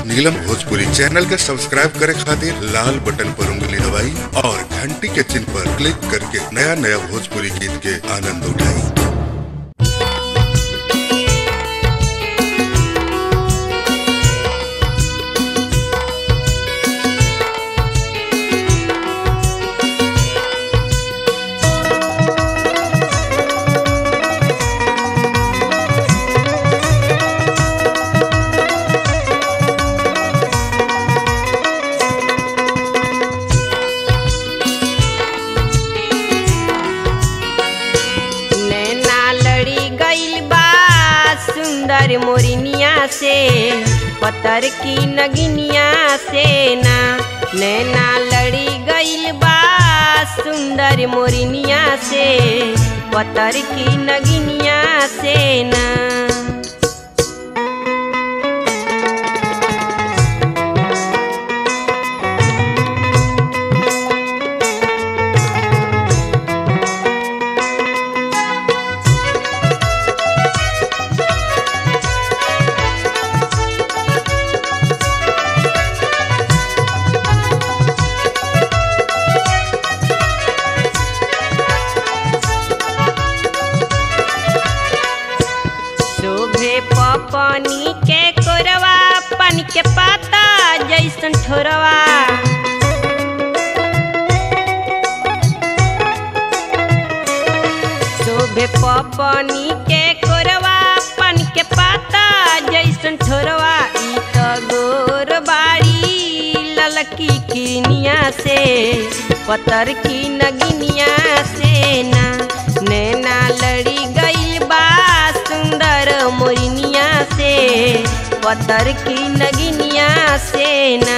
नीलम Bhojpuri channel के subscribe करे खातिर लाल बटन पर उंगली दबाई और घंटी के चिन्ह पर क्लिक करके नया नया भोजपुरी गीत के आनंद उठाई। सुंदर मोरिनिया से पतर की नगिनिया से ना नैना लड़ी गईल बा। सुंदर मोरिनिया से पतर की नगिनिया से ना पानी के कोरवा पानी के पाता जैसन ठोरवा शोभे पानी के कोरवा पानी के पाता जैसन ठोरवा। ई तो गोर बाड़ी ललकी किनिया से पतर की नगिनिया से ना नैना लड़ी गईल बा। सुंदर मोरिनिया से पतर की नगिनिया से ना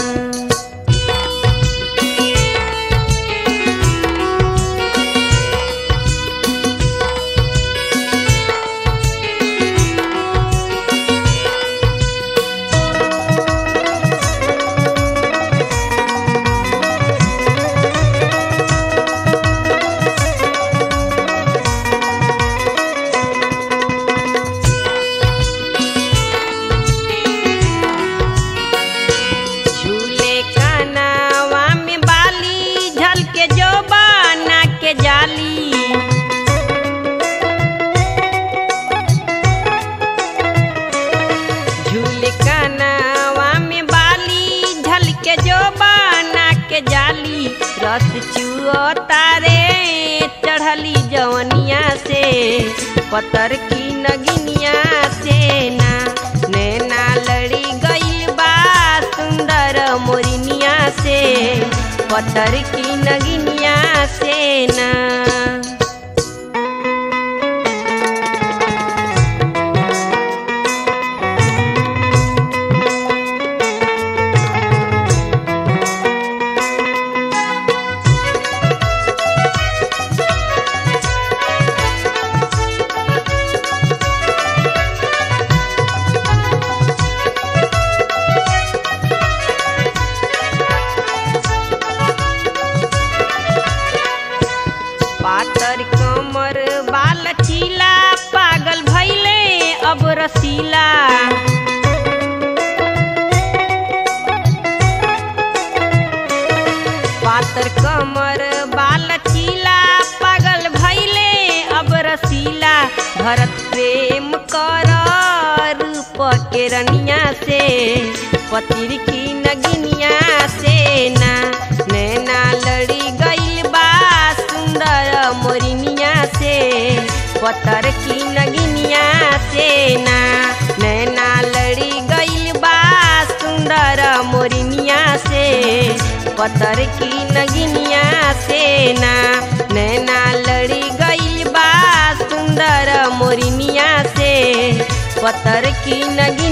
जाली रस चुओ तारे चढ़ली जवनिया से पतर की नगिनिया से ना नैना लड़ी गईल बा। सुंदर मोरिनिया से पतर की नगिनिया से ना पातर कमर बाल चीला पागल भैले अब रसीला। पातर कमर बाल चीला पागल भैले अब रसीला। भरत प्रेम कर रूप के रनिया से पतिर की नगिनिया से ना नैना लड़ी गईल बा। सुंदर मोरिनिया से पतर की नगिनिया से ना नैना लड़ी गईल बा। सुंदर मोरिनिया से पतर की नगिनिया से ना नैना लड़ी गईल बा। सुंदर मोरिनिया से पतर की नगिनिया